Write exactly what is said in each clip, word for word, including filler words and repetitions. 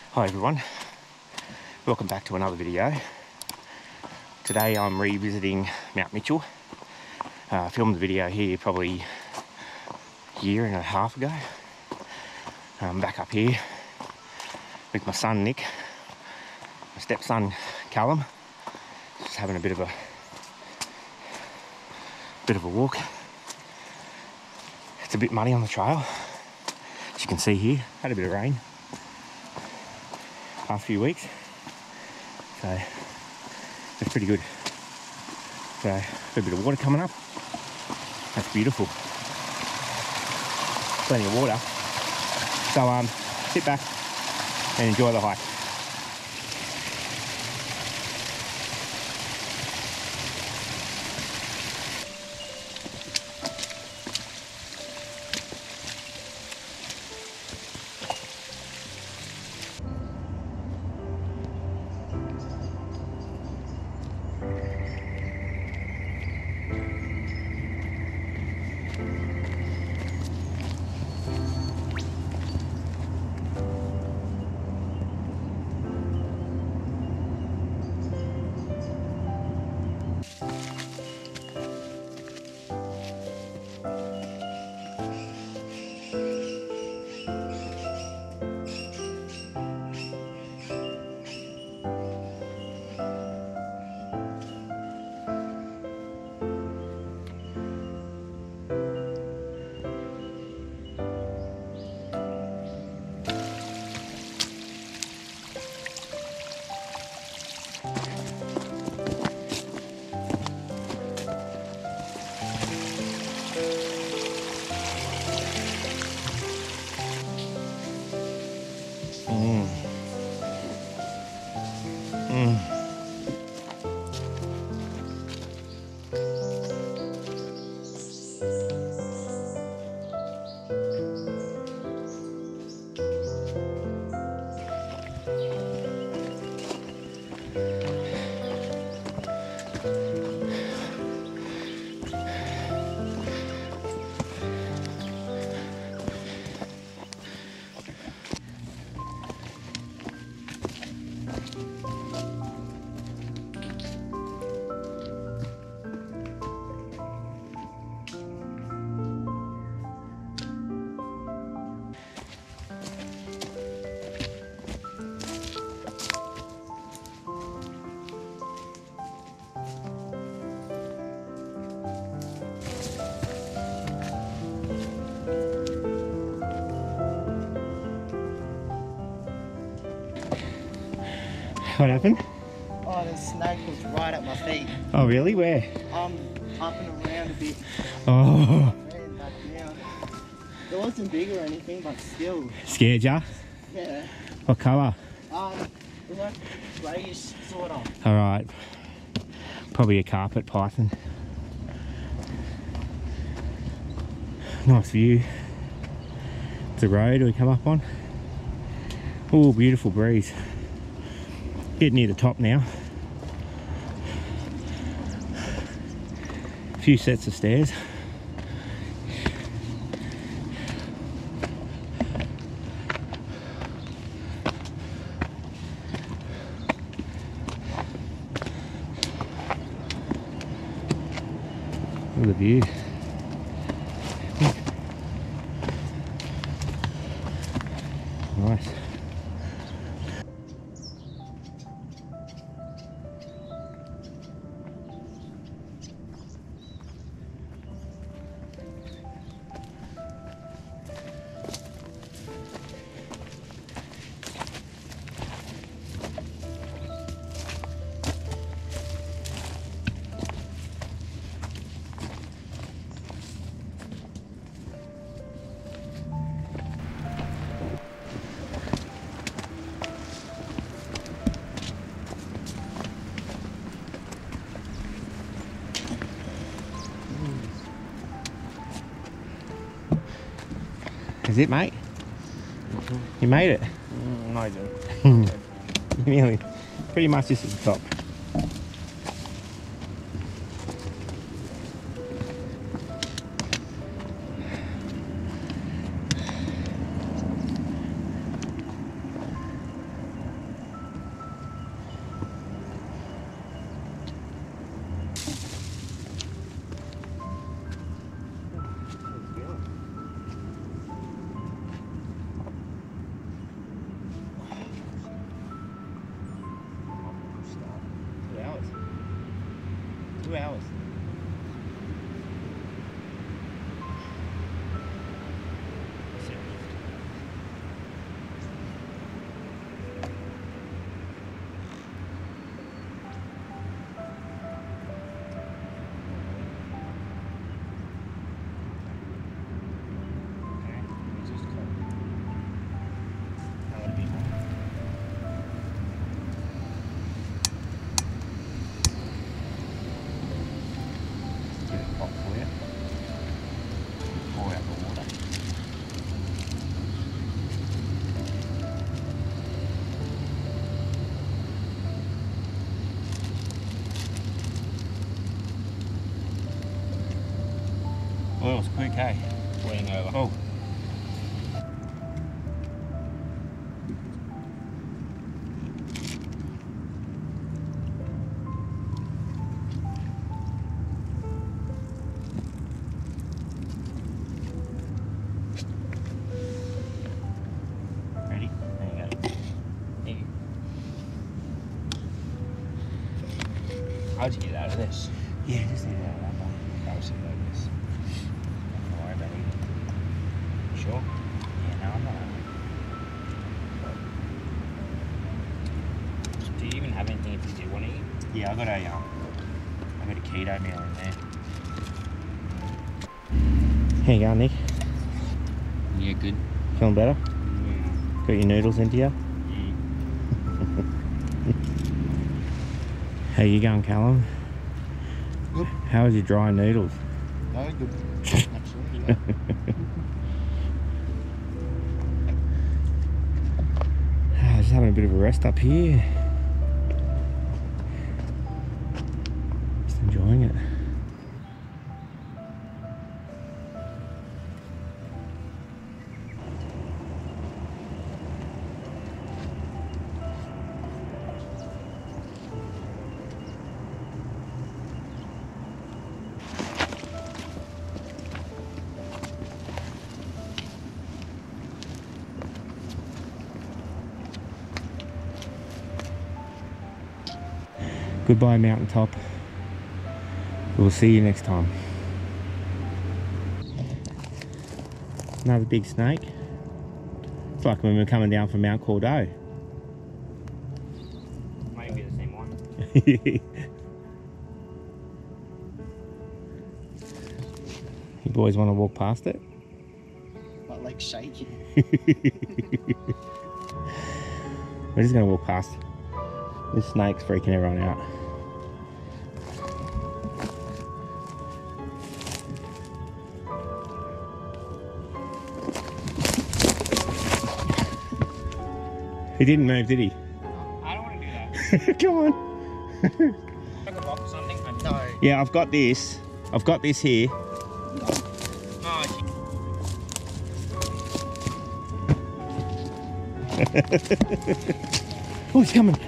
Hi everyone, welcome back to another video. Today I'm revisiting Mount Mitchell. Uh, I filmed the video here probably a year and a half ago. I'm back up here with my son Nick, my stepson Callum, just having a bit of a bit of a walk. It's a bit muddy on the trail, as you can see here. Had a bit of rain past few weeks, so it's pretty good. So a bit of water coming up. That's beautiful. Plenty of water. So um, sit back and enjoy the hike. Mm. Mm. What happened? Oh, the snake was right at my feet. Oh really? Where? I'm up and around a bit. Oh. And back down. It wasn't big or anything, but still. Scared ya? Yeah. What colour? Um, it was like greyish sort of. Alright. Probably a carpet python. Nice view. It's a road we come up on. Oh, beautiful breeze. Getting near the top now. A few sets of stairs. Look at the view. Nice. Is it, mate? Mm-hmm. You made it? Mm, no, I didn't. Nearly. Pretty much just at the top. two hours. Oh, it was quick, hey? Waiting over. Oh. Ready? There you go. There you go. How'd you get out of this? Yeah, just need out of that one. That was it like this. Don't worry about it. Sure? Yeah, no, I'm not. Do you even have anything if you do want to eat? Yeah, I got a um, I got a keto meal in there. How you going, Nick? Yeah, good. Feeling better? Yeah. Got your noodles into you? Yeah. How you going, Callum? Good. How was your dry noodles? No, good. Actually, yeah. Just having a bit of a rest up here. Just enjoying it. Goodbye, mountaintop. We'll see you next time. Another big snake. It's like when we were coming down from Mount Calldo. Might be the same one. You boys want to walk past it? My leg's shaking. We're just going to walk past. This snake's freaking everyone out. He didn't move, did he? I don't want to do that. Come on. Like a box or something? No. Yeah, I've got this. I've got this here. Oh, oh, he's coming.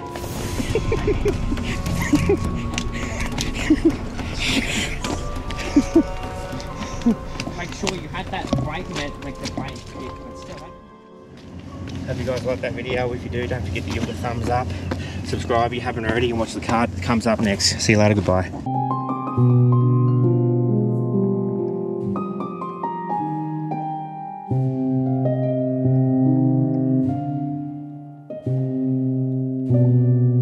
make sure you had that brake and that, like the brake. But still, like... Hope you guys liked that video. If you do, don't forget to give it a thumbs up. Subscribe if you haven't already, and watch the card that comes up next. See you later. Goodbye. Thank you.